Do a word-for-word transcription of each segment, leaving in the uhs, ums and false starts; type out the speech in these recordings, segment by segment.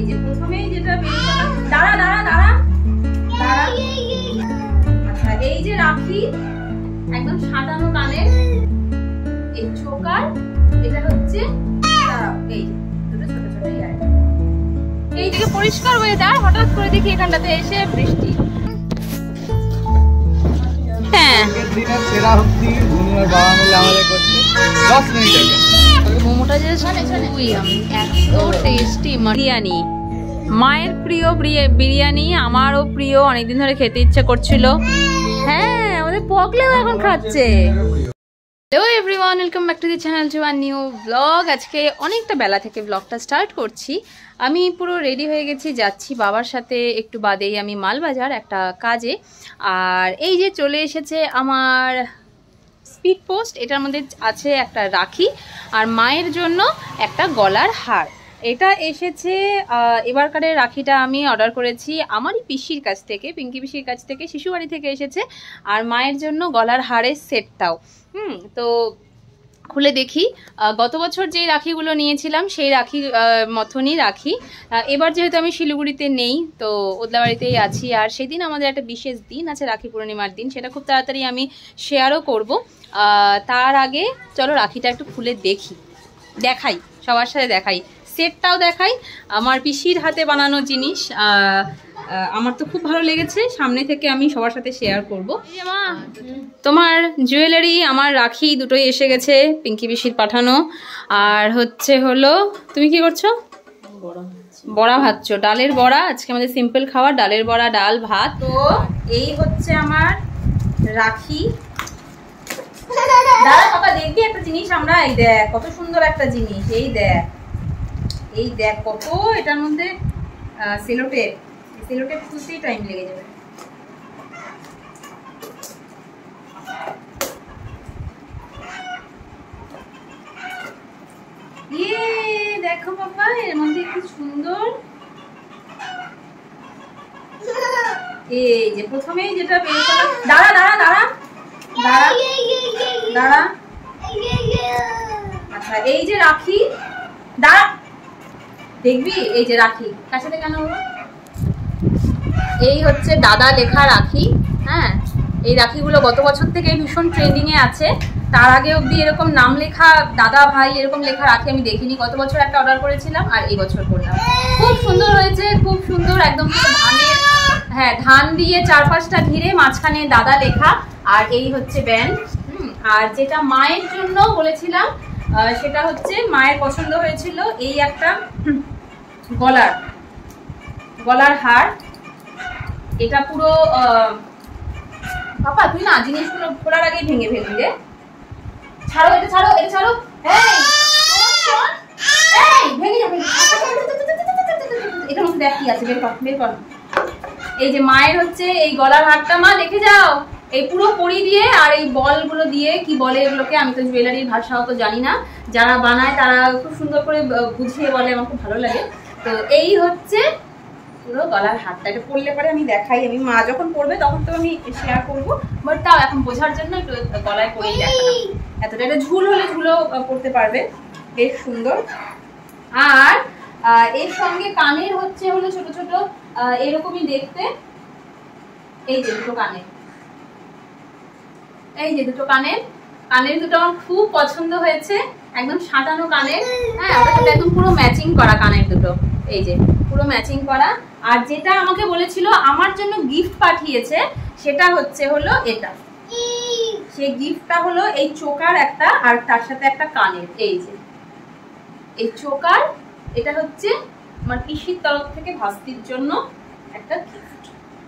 যে প্রথমেই যেটা দাঁড়া দাঁড়া দাঁড়া দাঁড়া আচ্ছা এই যে রাখি একদম সাজানো কানের এই চোকার এটা হচ্ছে দাঁড়াও এই দুটো ছোট ছোট ইয়ার এইদিকে পরিষ্কার ওয়েদার হঠাৎ করে দেখি এখানটাতে এসে বৃষ্টি। হ্যাঁ সেরা হচ্ছে দুনিয়ার বাবা মিলে আমাদের করছে দশ মিনিট আগে মোমোটা যে এত টেস্টি বিরিয়ানি মায়ের প্রিয় বিরিয়ানি আমারও প্রিয় অনেকদিন ধরে খেতে ইচ্ছে করছিল। হ্যাঁ আমাদের পকলেও এখন খাচ্ছে। Hello everyone welcome back to the channel to a new blog. আজকে অনেকটা বেলা থেকে ব্লগটা স্টার্ট করছি। আমি পুরো রেডি হয়ে গেছি, যাচ্ছি বাবার সাথে একটু বাদেই আমি মালবাজার একটা কাজে। আর এই যে চলে এসেছে আমার স্পিড পোস্ট, এটার মধ্যে আছে একটা রাখি আর মায়ের জন্য একটা গলার হার। এটা এসেছে এবারকারের রাখিটা আমি অর্ডার করেছি আমারই পিসির কাছ থেকে, পিঙ্কি পিসির কাছ থেকে, শিশুবাড়ি থেকে এসেছে। আর মায়ের জন্য গলার হারের সেটটাও হুম তো খুলে দেখি। গত বছর যেই রাখিগুলো নিয়েছিলাম সেই রাখি মতনই রাখি। এবার যেহেতু আমি শিলিগুড়িতে নেই, তো ওদলাবাড়িতেই আছি। আর সেদিন আমাদের একটা বিশেষ দিন আছে, রাখি পূর্ণিমার দিন, সেটা খুব তাড়াতাড়ি আমি শেয়ারও করব। তার আগে চলো রাখিটা একটু খুলে দেখি, দেখাই, সবার সাথে দেখাই, সেটটাও দেখাই। আমার পিসির হাতে বানানো জিনিস, আমার তো খুব ভালো লেগেছে, সামনে থেকে আমি সবার সাথে শেয়ার করবো। তোমার জুয়েলারি আমার রাখি দুটোই এসে গেছে, পিঙ্কি পিসির পাঠানো। আর হচ্ছে হলো তুমি কি করছো? বড়া ভাজছো, ডালের বড়া। আজকে আমাদের সিম্পল খাওয়া, ডালের বড়া, ডাল, ভাত। তো এই হচ্ছে আমার রাখি। দাদা বাবা দেখবি একটা জিনিস আমরা, এই দেখ কত সুন্দর একটা জিনিস, এই দেখ এই দেখ কত এটার মধ্যে সেলোটেপ, সেলোটেপ খুলতেই টাইম লেগে যাবে। ইয়ে দেখো বাবা, এর মধ্যে কি সুন্দর। এই যে প্রথমেই যেটা বের করলাম, দাঁড়া দাঁড়া দাঁড়া দাঁড়া দাঁড়া আচ্ছা এই যে রাখি, দাঁড়া দেখবি এই যে রাখি কার সাথে কেন হলো, এই হচ্ছে দাদা লেখা রাখি। হ্যাঁ এই রাখিগুলো গত বছর থেকে ভীষণ ট্রেন্ডিং এ আছে। তার আগে অবধি এরকম নাম লেখা দাদা ভাই এরকম লেখা রাখি আমি দেখিনি। গত বছর একটা অর্ডার করেছিলাম আর এই বছর করলাম। খুব সুন্দর হয়েছে, খুব সুন্দর, একদম ধানের, হ্যাঁ ধান দিয়ে চার পাঁচটা ঘিরে, মাঝখানে দাদা লেখা। আর এই হচ্ছে ব্যান্ড। আর যেটা মায়ের জন্য বলেছিলাম সেটা হচ্ছে মায়ের পছন্দ হয়েছিল এই একটা গলার গলার হার। এটা পুরো পাপা তুই না জিনিসগুলো খোলার আগেই ভেঙে ফেলবি রে। ছাড়ো এটা, ছাড়ো এটা, ছাড়ো। এই ভেঙে যাবে, এটার মধ্যে দেখ কি আছে, বের কর বের কর। এই যে মায়ের হচ্ছে এই গলার হারটা, মা দেখে যাও, এই পুরো পরি দিয়ে আর এই বলগুলো দিয়ে, কি বলে এগুলোকে, আমি তো জুয়েলারির ভাষাও তো জানি না, যারা বানায় তারা খুব সুন্দর করে বুঝিয়ে বলে, আমার খুব ভালো লাগে। তো এই হচ্ছে পুরো গলার হারটা, এটা পরলে পরে আমি দেখাই, আমি মা যখন পরবে তখন তো আমি শেয়ার করবো, বাট তাও এখন বোঝার জন্য একটু গলায় পরেই দেখালাম। এতটা এটা ঝুল হলে ঝুলও পরতে পারবে, বেশ সুন্দর। আর এর সঙ্গে কানের হচ্ছে হলো ছোট ছোট এরকমই দেখতে, এই যে দুটো কানের, এই যে দুটো কানের, কানের দুটো আমার খুব পছন্দ হয়েছে, একদম সাজানো কানের। হ্যাঁ ওটার সাথে একদম পুরো ম্যাচিং করা কানের দুটো, এই যে পুরো ম্যাচিং করা। আর যেটা আমাকে বলেছিল আমার জন্য গিফট পাঠিয়েছে সেটা হচ্ছে হলো এটা, সেই গিফটটা হলো এই চোকার একটা, আর তার সাথে একটা কানের, এই যে এই চোকার। এটা হচ্ছে আমার পিসির তরফ থেকে ভাস্তির জন্য একটা গিফট।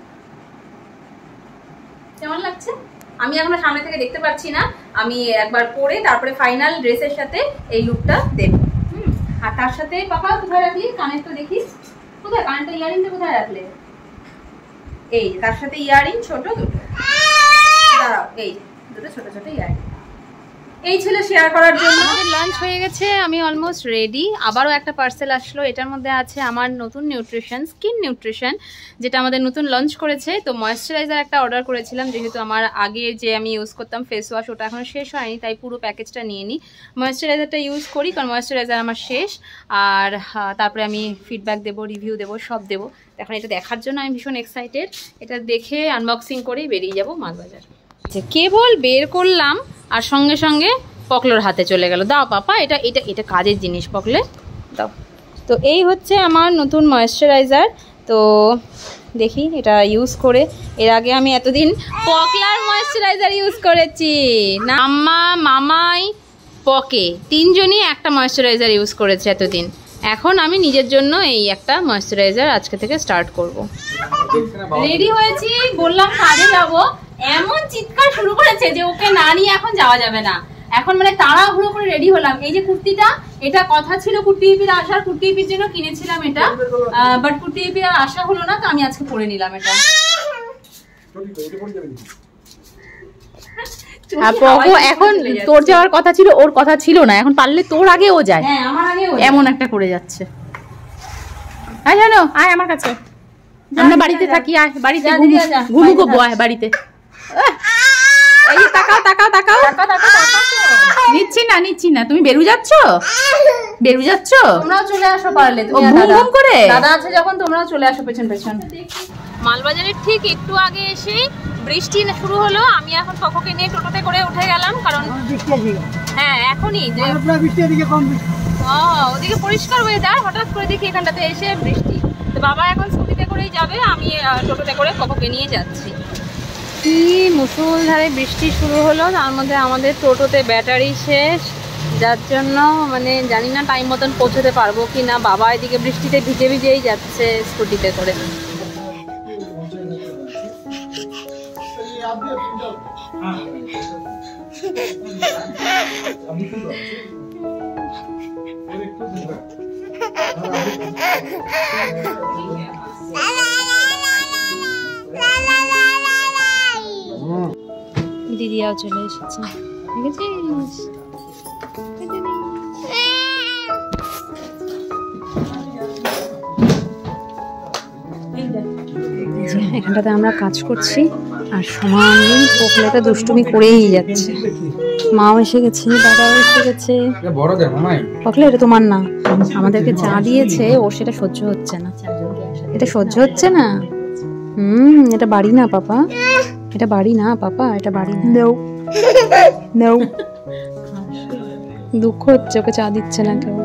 কেমন লাগছে? আমি এখন সামনে থেকে দেখতে পাচ্ছি না, আমি একবার পরে তারপরে ফাইনাল ড্রেসের সাথে এই লুকটা দেব। হুম আর তার সাথে পাপা কোথায় রাখলি কানের, তো দেখি কোথায় কানেরটা, ইয়ারিংটা কোথায় রাখলে? এই যে তার সাথে ইয়ারিং ছোট দুটো, দাঁড়াও এই দুটো ছোট ছোট ইয়ারিং। এই ছিল শেয়ার করার জন্য। আমাদের লাঞ্চ হয়ে গেছে, আমি অলমোস্ট রেডি। আবারও একটা পার্সেল আসলো, এটার মধ্যে আছে আমার নতুন নিউট্রিশন, স্কিন নিউট্রিশন, যেটা আমাদের নতুন লঞ্চ করেছে। তো ময়েশ্চারাইজার একটা অর্ডার করেছিলাম, যেহেতু আমার আগে যে আমি ইউজ করতাম ফেস ওয়াশ ওটা এখনো শেষ হয়নি, তাই পুরো প্যাকেজটা নিয়ে নিই। ময়েশ্চারাইজারটা ইউজ করি কারণ ময়েশ্চারাইজার আমার শেষ। আর তারপরে আমি ফিডব্যাক দেবো, রিভিউ দেবো, সব দেবো। এখন এটা দেখার জন্য আমি ভীষণ এক্সাইটেড। এটা দেখে আনবক্সিং করেই বেরিয়ে যাবো মালবাজার। কেবল বের করলাম আর সঙ্গে সঙ্গে পকলোর হাতে চলে গেল। দাও পাপা, এটা এটা এটা কাজের জিনিস, পকলে দাও। তো এই হচ্ছে আমার নতুন ময়েশ্চারাইজার। তো দেখি এটা ইউজ করে, এর আগে আমি এতদিন পকলার ময়েশ্চারাইজার ইউজ করেছি না, আম্মা মামাই পকে তিনজনই একটা ময়েশ্চারাইজার ইউজ করেছে এতদিন। এখন আমি নিজের জন্য এই একটা ময়েশ্চারাইজার আজকে থেকে স্টার্ট করব। রেডি হয়েছি, বললাম কাজে যাব, এমন চিৎকার শুরু করেছে যে ওকে না নিয়ে এখন যাওয়া যাবে না। এখন মানে তাড়াহুড়ো করে রেডি হলাম। এই যে কুর্তিটা, এটা কথা ছিল কুর্তি ইপির আসার, কুর্তি ইপির জন্য কিনেছিলাম এটা, বাট কুর্তি ইপির আর আসা হলো না, তো আমি আজকে পরে নিলাম এটা। এখন তোর যাওয়ার কথা ছিল, ওর কথা ছিল না, এখন পারলে তোর আগে ও যায়। হ্যাঁ আমার আগে এমন একটা করে যাচ্ছে। আয় জানো, আয় আমার কাছে, আমরা বাড়িতে থাকি, আয় বাড়িতে ঘুমু গো, আয় বাড়িতে। এই তাকাও তাকাও তাকাও, নিচ্ছি না নিচ্ছি না, তুমি বেরু যাচ্ছ, বেরু যাচ্ছ, তোমরাও চলে আসো পারলে, ও ঘুম ঘুম করে দাদা আছে যখন, তোমরাও চলে আসো পেছন পেছন। মালবাজারের ঠিক একটু আগে এসে বৃষ্টি শুরু হলো। আমি এখন পকোকে নিয়ে টোটোতে করে উঠে গেলাম, কারণ হ্যাঁ এখনই যে ওদিকে পরিষ্কার ওয়েদার, হঠাৎ করে দেখি এখানটাতে এসে বৃষ্টি। তো বাবা এখন স্কুটিতে করেই যাবে, আমি টোটোতে করে পকোকে নিয়ে যাচ্ছি। কি মুষলধারে বৃষ্টি শুরু হলো, তার মধ্যে আমাদের টোটোতে ব্যাটারি শেষ, যার জন্য মানে জানি না টাইম মতন পৌঁছতে পারবো কি না। বাবা এদিকে বৃষ্টিতে ভিজে ভিজেই যাচ্ছে স্কুটিতে করে। দিদিয়াও চলে এসেছে, দেখেছিস? এখানটাতে আমরা কাজ করছি আর সমানে পকলাটা দুষ্টুমি করেই যাচ্ছে। মাও এসে গেছে, দাদাও এসে গেছে। পকলা এটা তোমার না, আমাদেরকে চা দিয়েছে, ওর সেটা সহ্য হচ্ছে না, এটা সহ্য হচ্ছে না। হুম এটা বাড়ি না পাপা, এটা বাড়ি না পাপা, এটা বাড়ি নাও নাও। দুঃখ হচ্ছে, ওকে চা দিচ্ছে না কেউ।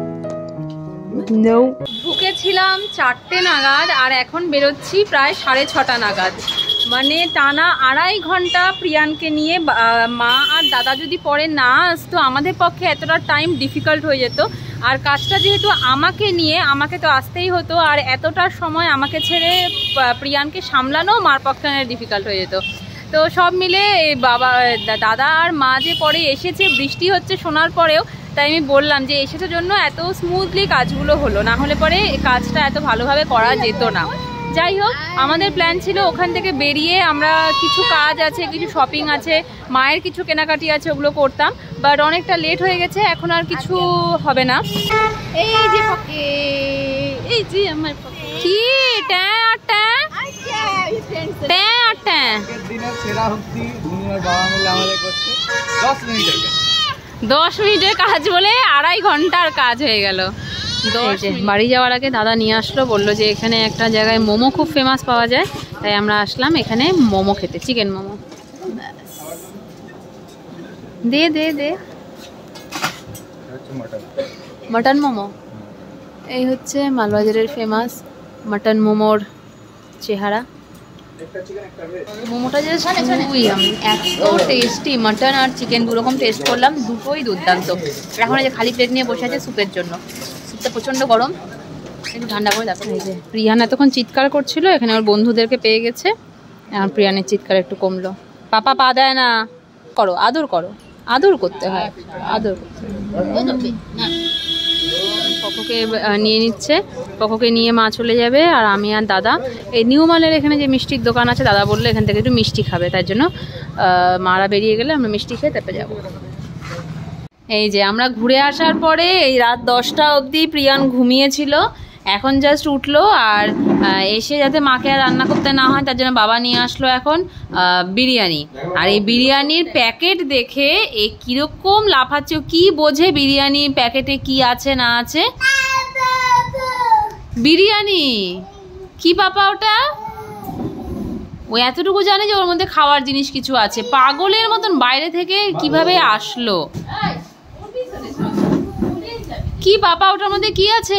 ঢুকেছিলাম চারটে নাগাদ আর এখন বেরোচ্ছি প্রায় সাড়ে ছটা নাগাদ। মানে টানা আড়াই ঘন্টা প্রিয়ানকে নিয়ে। মা আর দাদা যদি পরে না আসতো আমাদের পক্ষে এতটা টাইম ডিফিকাল্ট হয়ে যেত। আর কাজটা যেহেতু আমাকে নিয়ে, আমাকে তো আসতেই হতো, আর এতটা সময় আমাকে ছেড়ে প্রিয়ানকে সামলানো মার পক্ষে ডিফিকাল্ট হয়ে যেত। তো সব মিলে বাবা দাদা আর মা যে পরে এসেছে, বৃষ্টি হচ্ছে শোনার পরেও, তাই আমি বললাম যে এসেছে জন্য এত স্মুথলি কাজগুলো হলো, না হলে পরে কাজটা এত ভালোভাবে করা যেত না। যাই হোক, আমাদের প্ল্যান ছিল ওখান থেকে বেরিয়ে আমরা কিছু কাজ আছে, কিছু শপিং আছে, মায়ের কিছু কেনাকাটি আছে, ওগুলো করতাম, বাট অনেকটা লেট হয়ে গেছে, এখন আর কিছু হবে না। এই যে পকে, এই যে আমার পকে কি ট্যা ট্যা ট্যা ট্যা দিনের সেরা হুক্তি ভুনুর বাবা মিলে আমাদের করছে। দশ মিনিটের দশ মিনিটের কাজ বলে আড়াই ঘন্টার কাজ হয়ে গেল। বাড়ি যাওয়ার আগে দাদা নিয়ে আসলো, বললো যে এখানে একটা জায়গায় মোমো খুব ফেমাস পাওয়া যায়, তাই আমরা আসলাম এখানে মোমো খেতে, চিকেন মোমো। দে দে দে মটন মোমো। এই হচ্ছে মালবাজারের ফেমাস মটন মোমোর চেহারা। মোমোটা যে খুবই এত টেস্টি, মাটন আর চিকেন দুরকম টেস্ট করলাম, দুটোই দুর্দান্ত। এখন এই যে খালি প্লেট নিয়ে বসে আছে স্যুপের জন্য, স্যুপটা প্রচণ্ড গরম, একটু ঠান্ডা করে দেখো। এই যে প্রিয়ান এতক্ষণ চিৎকার করছিল, এখানে ওর বন্ধুদেরকে পেয়ে গেছে, এখন প্রিয়ানের চিৎকার একটু কমলো। পাপা পা দেয় না, করো আদর করো, আদর করতে হয়, আদর করতে হয়। পকোকে নিয়ে নিচ্ছে, পকোকে নিয়ে মা চলে যাবে, আর আমি আর দাদা এই নিউ মালের এখানে যে মিষ্টির দোকান আছে, দাদা বললো এখান থেকে একটু মিষ্টি খাবে, তার জন্য মারা বেরিয়ে গেলে আমরা মিষ্টি খেয়ে তারপরে যাবো। এই যে আমরা ঘুরে আসার পরে এই রাত দশটা অবধি প্রিয়ান ঘুমিয়েছিল, এখন জাস্ট উঠলো। আর এসে যাতে মাকে আর রান্না করতে না হয় তার জন্য বাবা নিয়ে আসলো এখন বিরিয়ানি। আর এই বিরিয়ানির প্যাকেট দেখে এ কিরকম লাফাচ্ছে, কি বোঝে বিরিয়ানির প্যাকেটে কি আছে না আছে। বিরিয়ানি কি পাপা ওটা? ও এতটুকু জানে যে ওর মধ্যে খাওয়ার জিনিস কিছু আছে। পাগলের মতন বাইরে থেকে কিভাবে আসলো। কি পাপা ওটার মধ্যে কি আছে?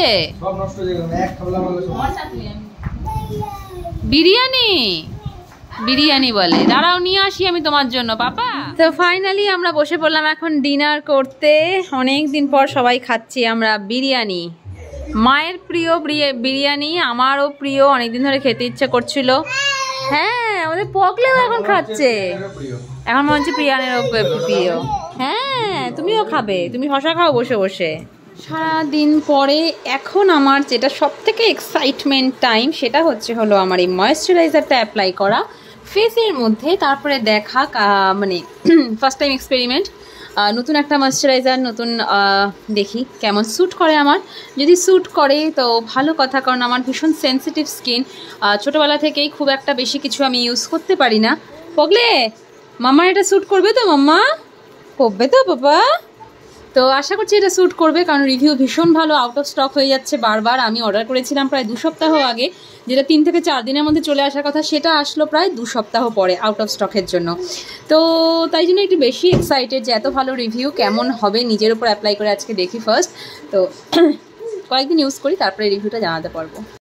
বিরিয়ানি বিরিয়ানি বলে। দাঁড়াও নিয়ে আসি আমি তোমার জন্য পাপা। তো ফাইনালি আমরা বসে পড়লাম এখন ডিনার করতে। অনেক দিন পর সবাই খাচ্ছি আমরা বিরিয়ানি, মায়ের প্রিয় বিরিয়ানি, আমারও প্রিয়, অনেকদিন ধরে খেতে ইচ্ছে করছিল। হ্যাঁ আমাদের পকলেও এখন খাচ্ছে, এখন মনে হচ্ছে প্রিয়ানেরও প্রিয়। হ্যাঁ তুমিও খাবে, তুমি শশা খাও বসে বসে। সারাদিন পরে এখন আমার যেটা সব থেকে এক্সাইটমেন্ট টাইম সেটা হচ্ছে হলো আমার এই ময়েশ্চারাইজারটা অ্যাপ্লাই করা ফেসের মধ্যে, তারপরে দেখা মানে ফার্স্ট টাইম এক্সপেরিমেন্ট নতুন একটা ময়েশ্চারাইজার, নতুন দেখি কেমন স্যুট করে আমার। যদি স্যুট করে তো ভালো কথা, কারণ আমার ভীষণ সেন্সিটিভ স্কিন, ছোটোবেলা থেকেই খুব একটা বেশি কিছু আমি ইউজ করতে পারি না। পগলে মামা এটা স্যুট করবে তো? মাম্মা করবে তো বাবা? তো আশা করছি এটা স্যুট করবে, কারণ রিভিউ ভীষণ ভালো। আউট অফ স্টক হয়ে যাচ্ছে বারবার। আমি অর্ডার করেছিলাম প্রায় দু সপ্তাহ আগে, যেটা তিন থেকে চার দিনের মধ্যে চলে আসার কথা সেটা আসলো প্রায় দু সপ্তাহ পরে আউট অফ স্টকের জন্য। তো তাই জন্য একটু বেশি এক্সাইটেড যে এত ভালো রিভিউ কেমন হবে। নিজের উপর অ্যাপ্লাই করে আজকে দেখি ফার্স্ট, তো কয়েকদিন ইউজ করি তারপরে রিভিউটা জানাতে পারবো।